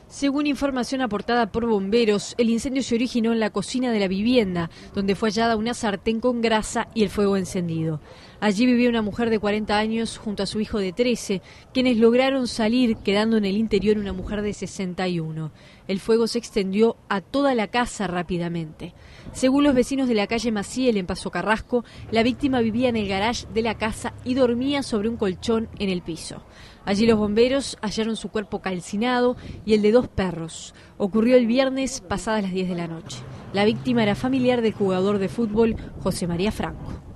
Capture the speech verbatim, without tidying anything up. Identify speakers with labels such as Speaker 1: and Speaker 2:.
Speaker 1: Según información aportada por bomberos, el incendio se originó en la cocina de la vivienda, donde fue hallada una sartén con grasa y el fuego encendido. Allí vivía una mujer de cuarenta años junto a su hijo de trece, quienes lograron salir, quedando en el interior una mujer de sesenta y uno. El fuego se extendió a toda la casa rápidamente. Según los vecinos de la calle Maciel, en Paso Carrasco, la víctima vivía en el garage de la casa y dormía sobre un colchón en el piso. Allí los bomberos hallaron su cuerpo calcinado y el de dos perros. Ocurrió el viernes pasadas las diez de la noche. La víctima era familiar del jugador de fútbol José María Franco.